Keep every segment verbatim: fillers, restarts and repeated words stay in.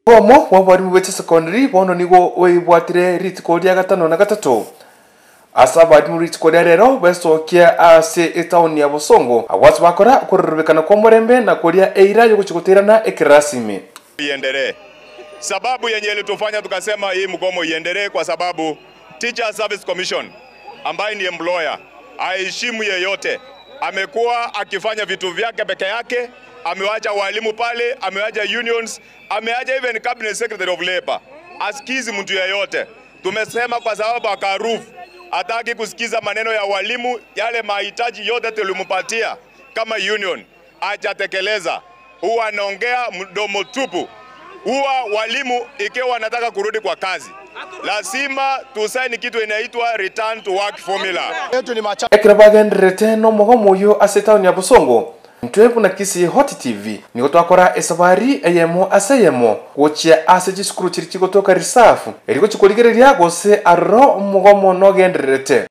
Omo wabarimu bete secondary bono nigo oibwatire ritiko rya gatano na gatatu. Asa barimu ritiko rya rero besokia ase etauni ya Bosongo awasi bakora kururubikana kwa murembe na kuria eira yo kuchikoterana ekirasimi. Iendelee. Sababu yenye ilitufanya tukasema hii mgomo iendelee kwa sababu Teacher Service Commission ambaye ni employer aheshimu yeyote, amekuwa akifanya vitu vyake peke yake, amewacha walimu pale, amewacha unions, amewacha even cabinet secretary of labor. Asikizi mtu yeyote. Tumesema kwa sababu akarufu hataki kusikiza maneno ya walimu, yale mahitaji yote tulimpatia kama union hajatekeleza. Huwa anaongea mdomo tupu. Huwa walimu ikiwa wanataka kurudi kwa kazi lazima tusaini kitu inaitwa return to work formula. Ekirabagendrete no mogomo yo asetauni ya Bosongo. Ntwebu na kisi Hot T V niko twakora esabari eyemo aseyemo gochia aseji skuru chiri gotoka risafu eriko chikoligereria gose arro mogomo no gendrete.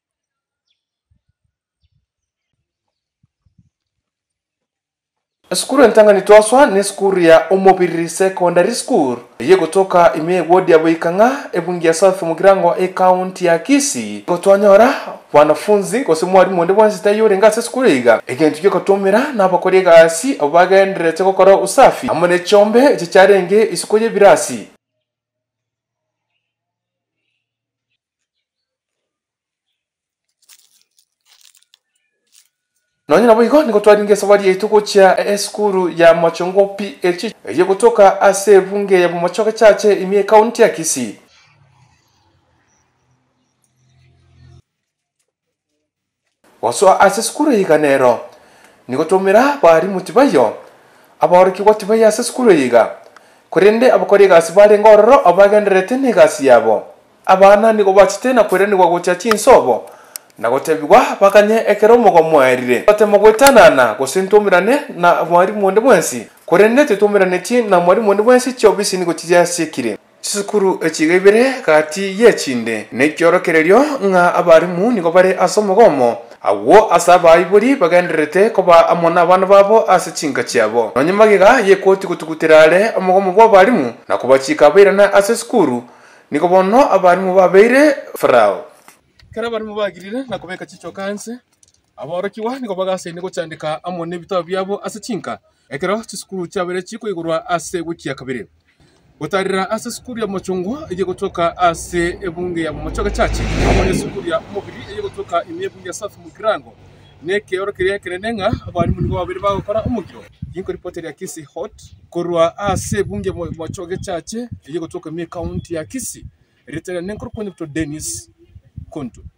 Skuru ntanga ni twaswa ni skuru ya Omobiri Secondary School ye gotoka ime wodi ya Boikanga ebungia South Mugirango e county ya Kisii gotwanyora wanafunzi gose mwarimu ndi bwansi tayore ngase skuru iga egentu cyo katomera n'abakorega asi abagendrete gukora usafi amone chombe cyarenge isukoye birasi. Nonye nabo iko niko twaringe safari yetu gocha eskuru ya Machongo P H ye kutoka ase bunge ya Machoka chache imie county ya Kisii. Waso ase skuru yiga nero niko tomera bari mutibayo abariki gwatibayo ase skuru yiga kurende abakorega asibale ngororo abagendrete negasi yabo abana niko bachitena kurende kwa gocha chinsobo na gotebigwa bakanye ekero mogo mwerire bate mogwetanana gosintumirane na mwarimu ndi bwensi kurende tetumirane ti na mwarimu ndi bwensi cyobisi niko kijasikire sikuru ekigebere kati yechinde nekyorokererio nga abarimu niko bare asomogomo awo asaba iburi bagendrete koba amona abana babo asichinga cyabo nonyamagiga yekoti kutukutirale amogomo gwa barimu na kubachika bairana ase sikuru niko bono abarimu babeire frao kara bari mubagirira nakomeka chicho kanse aborokiwa niko bagase niko cyandika amone bitabo byabo asichinka ekero chiskuru cyabere chiko igurwa ase gukiya kabiri utarira ase skuru ya Machongo ije gutoka ase ebunge ya Machoka chache amone skuru ya Omobiri ije gutoka imebunge ya South Mugirango neke orokere kerenenga abari mungo babiri bagokora umugiro yinko reporter ya Kisii Hot kurwa ase bunge Machoka chache ije gutoka mi county ya Kisii retera nenkuru kwenye Dennis Kontu.